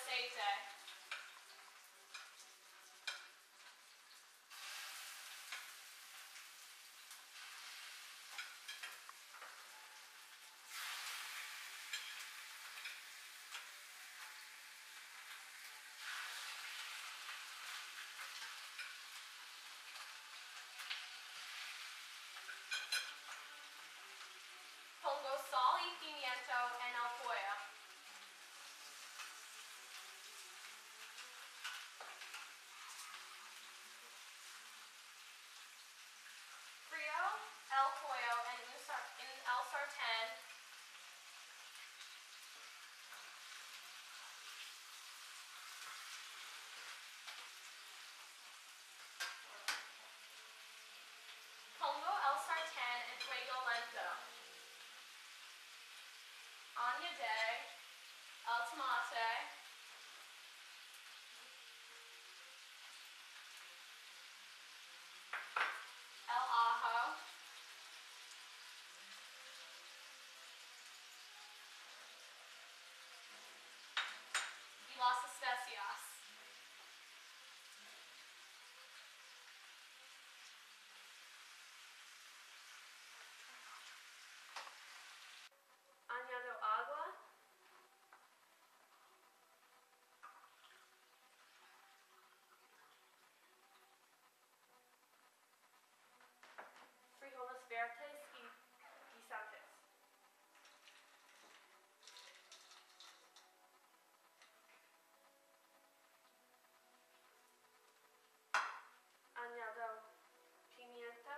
aceite. Pongo sal y pimiento en el pollo. Frío el pollo en el sartén. Pongo el sartén en fuego lento. Añade el tomate, el ajo, y las especias. Añado agua. Frijoles verdes y guisantes. Añado pimiento,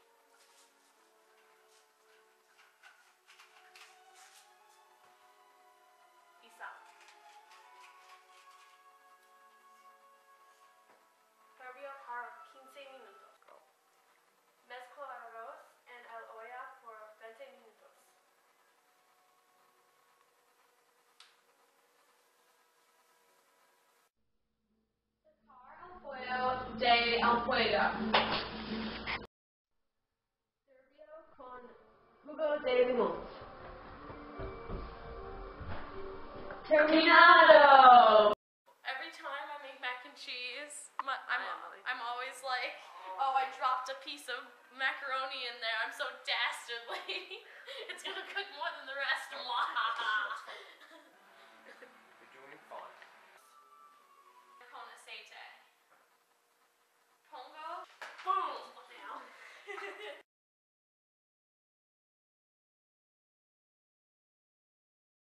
y sal. Hervir por 15 minutos. Mezclo arroz en el olla por 20 minutos. Sacar el pollo del fuego. Servirlo con jugo de limón. Terminado! Every time I make mac and cheese, I'm always like, oh, I dropped a piece of macaroni in there. I'm so dastardly. It's gonna cook more than the rest.